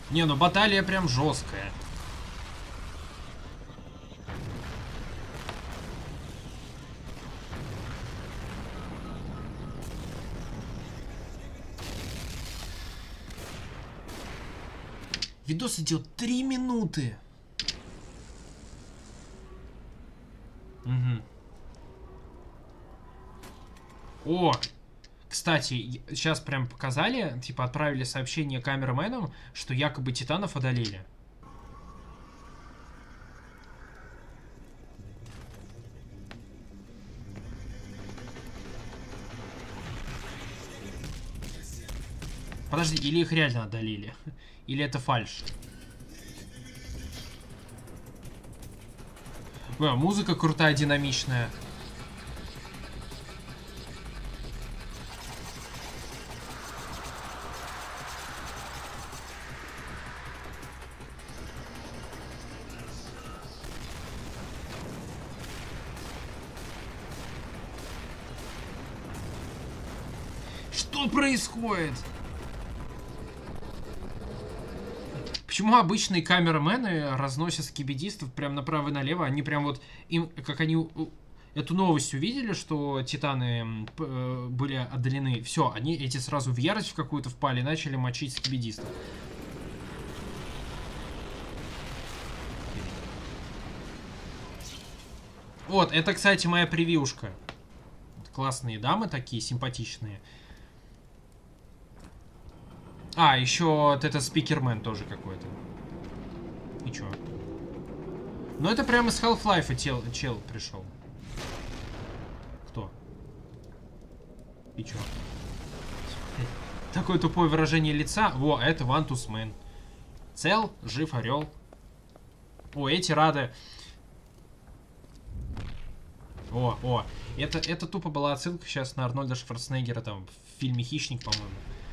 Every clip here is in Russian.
Не, ну баталия прям жесткая. Видос идет 3 минуты. Угу. О! Кстати, сейчас прям показали, типа отправили сообщение камераменам, что якобы титанов одолели. Подожди, или их реально одолели? Или это фальшь? Музыка крутая, динамичная. Что происходит? Почему обычные камерамены разносят скибидистов прям направо и налево? Они прям вот им, как они эту новость увидели, что титаны были отдалены. Все, они эти сразу в ярость в какую-то впали и начали мочить скибидистов. Вот, это, кстати, моя превьюшка. Классные дамы такие, симпатичные. А, еще вот это спикермен тоже какой-то. И чё? Ну это прямо из Half-Life чел пришел. Кто? И чё? Такое тупое выражение лица. Во, это Вантус Мэн. Цел, жив, орел. О, эти рады. О. Это тупо была отсылка сейчас на Арнольда Шварценеггера там в фильме «Хищник», по-моему.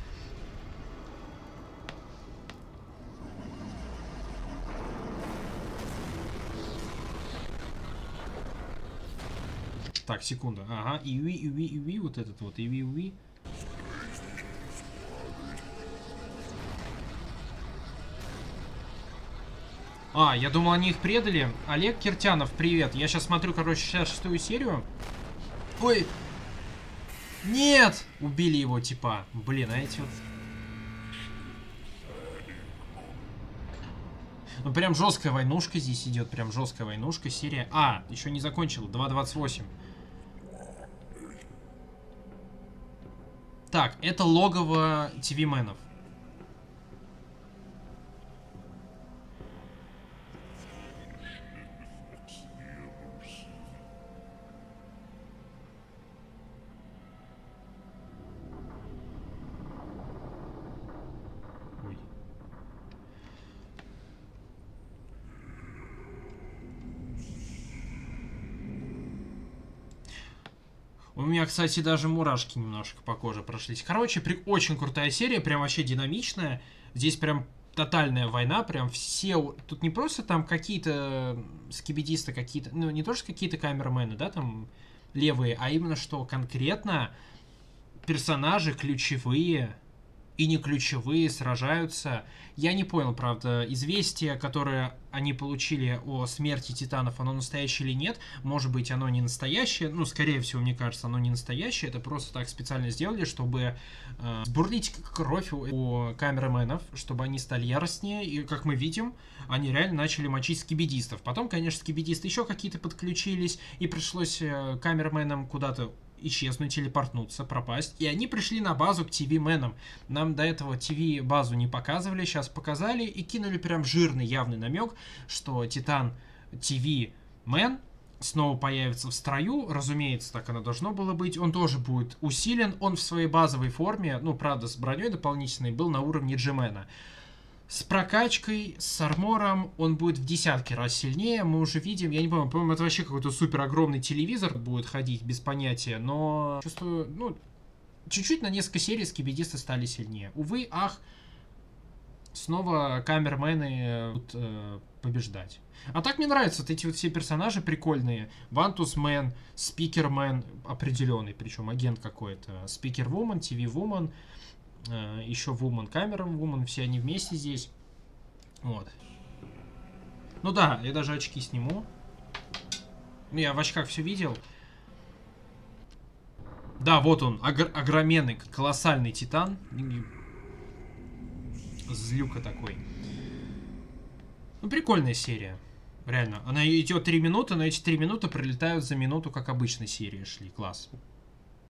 Так, секунду. Ага, иви, вот этот вот, иви. А, я думал, они их предали. Олег Киртянов, привет. Я сейчас смотрю, короче, 66-ю серию. Ой! Нет! Убили его, типа. Блин, а эти вот... Ну, прям жесткая войнушка здесь идет. Прям жесткая войнушка. Серия... А, еще не закончила. 2.28. Так, это логово ТВ-менов. У меня, кстати, даже мурашки немножко по коже прошлись. Короче, очень крутая серия, прям вообще динамичная. Здесь прям тотальная война, прям все... Тут не просто там какие-то скибидисты, какие-то... Ну, не то, что какие-то камерамены, да, там левые, а именно, что конкретно персонажи ключевые и не ключевые сражаются. Я не понял, правда, известие, которое они получили о смерти титанов, оно настоящее или нет. Может быть, оно не настоящее. Ну, скорее всего, мне кажется, оно не настоящее. Это просто так специально сделали, чтобы сбурлить кровь у камераменов, чтобы они стали яростнее. И, как мы видим, они реально начали мочить скибидистов. Потом, конечно, скибидисты еще какие-то подключились, и пришлось камераменам куда-то исчезнуть, телепортнуться, пропасть. И они пришли на базу к ТВ-менам. Нам до этого ТВ-базу не показывали, сейчас показали и кинули прям жирный явный намек, что Титан ТВ-мен снова появится в строю. Разумеется, так оно должно было быть. Он тоже будет усилен. Он в своей базовой форме, ну, правда, с броней дополнительной, был на уровне Джимена. С прокачкой, с армором он будет в десятки раз сильнее. Мы уже видим, я не помню, по-моему, это вообще какой-то супер огромный телевизор будет ходить, без понятия. Но чувствую, ну, чуть-чуть на несколько серий скибидисты стали сильнее. Увы, ах, снова камермены будут побеждать. А так мне нравятся вот эти вот все персонажи прикольные. Вантус Мэн, Спикер Мэн определенный, причем агент какой-то. Спикер Вумен, ТВ Вумен. Еще Woman, Камера Woman, все они вместе здесь. Вот. Ну да, я даже очки сниму. Я в очках все видел. Да, вот он, огроменный, колоссальный титан. Злюка такой. Ну, прикольная серия. Реально. Она идет 3 минуты, но эти 3 минуты пролетают за минуту, как обычно серии шли. Класс.